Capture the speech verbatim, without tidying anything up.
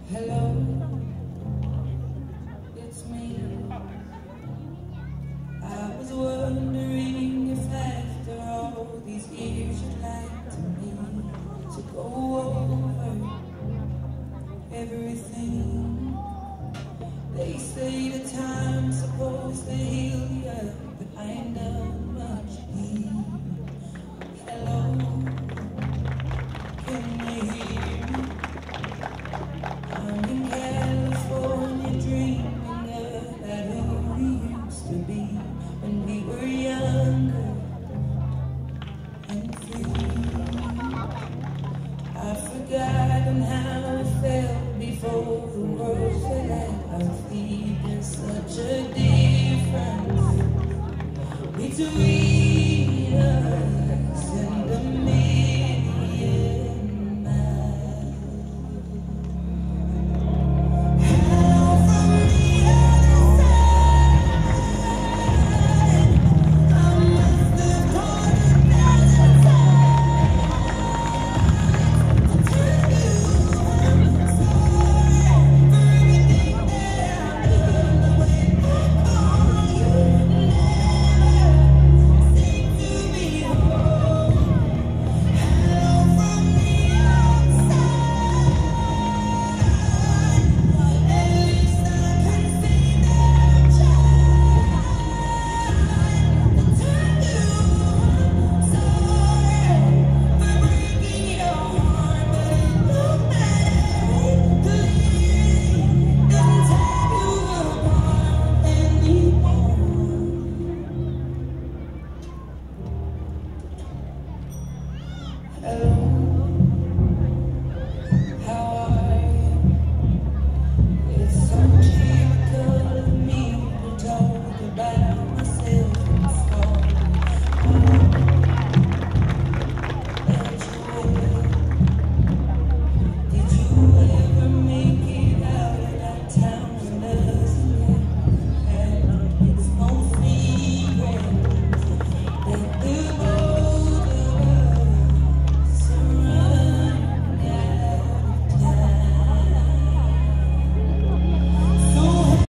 Hello, it's me. I was wondering if after all these years you'd like to me to go over everything. They say the time's supposed to heal you, but I ain't done much healing. Hello, can you hear me? I'm in California dreaming about who we used to be when we were younger and free. I've forgotten how it felt before the world fell at our feet. There's such a difference between us and a million miles. Hello from the other side. I must have caught a thousand times to tell you I'm sorry for everything that I've done. The way I call you never seem to be home. Hello from the outside. At least I can see that I'm trying to tell you I'm sorry for breaking your heart, but it don't matter, 'cause it doesn't tear you apart anymore. Hello.